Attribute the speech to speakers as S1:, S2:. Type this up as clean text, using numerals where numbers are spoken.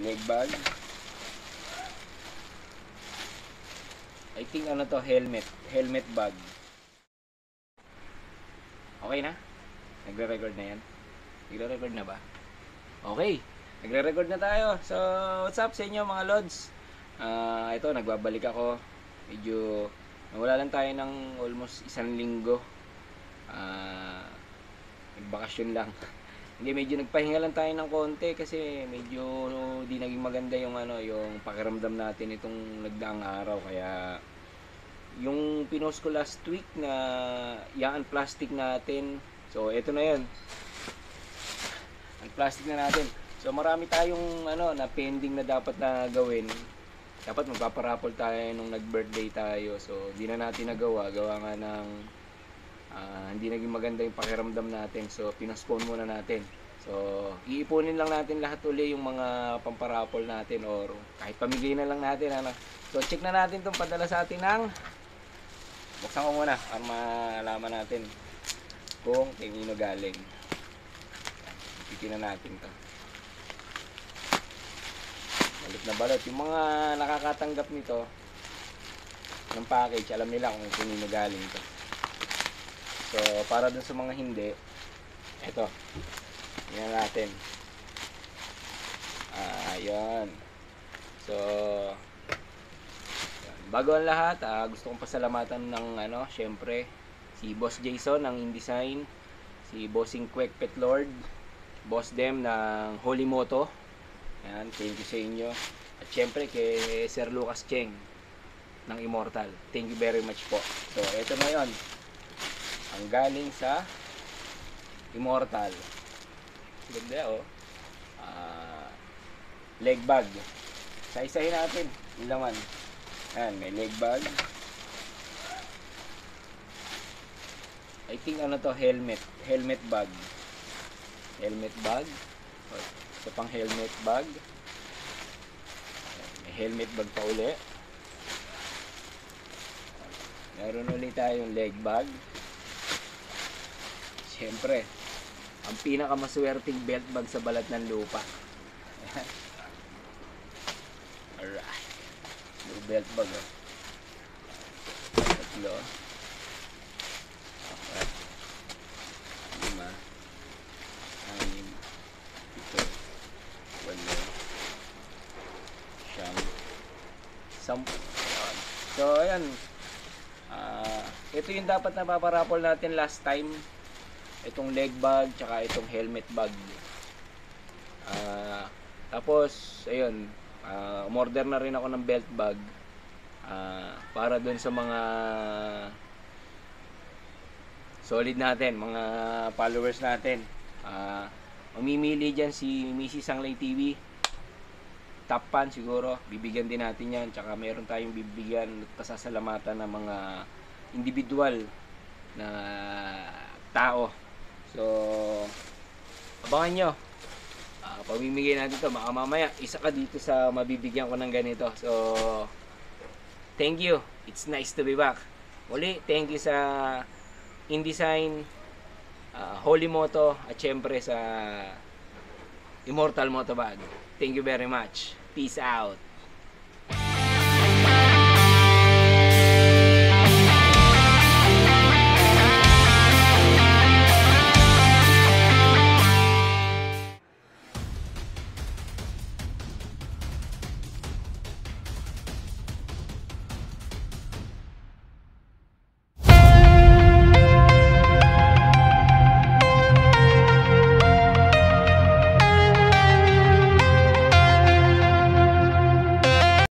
S1: leg bag. I think ano to, helmet bag. Okay na? Nagre-record na yan? Nagre-record na ba? Okay, nagre-record na tayo. So, what's up sa inyo mga lods? Ito, nagbabalik ako. Medyo nawala lang tayo ng almost 1 linggo. Nagbakasyon lang. Hindi, medyo nagpahinga lang tayo ng konti kasi medyo di naging maganda yung yung pakiramdam natin itong nagdaang araw. Kaya yung pinost ko last week na yung plastic natin. So, ito na 'yon. Ang plastic na natin. So, marami tayong na pending na dapat na gawin. Dapat magpaparapol tayo nung nag-birthday tayo. So, di na natin nagawa. Gawa nga ng hindi naging maganda yung pakiramdam natin. So, pinospone muna natin. So, iipunin lang natin lahat uli yung mga pamparapol natin or kahit pamigay na lang natin. So, check na natin itong padala sa atin ng buksan ko muna para malaman natin kung kanino galing. Titignan natin to. Balot na balot. Yung mga nakakatanggap nito ng package, alam nila kung kanino galing to. So, para dun sa mga hindi, eto. Tingnan natin. Ayan. So, bago ang lahat, gusto kong pasalamatan ng syempre, si Boss Jason ng InDesign, si Bossing Kwek Pet Lord, Boss Dem ng Holy Moto. Ayan, thank you sa inyo. At syempre kay Sir Lucas Cheng ng Immortal. Thank you very much po. So, eto na yon. Ang galing sa Immortal. Ganda leg bag. Isa-isahin natin yung laman. Ayan, may leg bag. I think to, helmet bag. Helmet bag. Ito pang helmet bag. May helmet bag pa uli. Meron ulit tayong leg bag. Siyempre, ang pinakamaswerteng belt bag sa balat ng lupa. Alright. Yung belt bag Tatlo. Apat. 5. 6. 7. 8. 9. 10. So, ayan. Ito yung dapat na paparapol natin last time. Itong leg bag, tsaka itong helmet bag. Tapos, ayun, umorder na rin ako ng belt bag para dun sa mga solid natin, mga followers natin. Mamimili dyan si Mrs. Sanglay TV. Top fan siguro, bibigyan din natin yan. Tsaka meron tayong bibigyan at pasasalamatan ng mga individual na tao. So, abangan nyo. Pamimigay natin ito. Baka mamaya, isa ka dito sa mabibigyan ko ng ganito. So, thank you. It's nice to be back. Muli, thank you sa InDesign, Holy Moto, at syempre sa Immortal Moto Bag. Thank you very much. Peace out.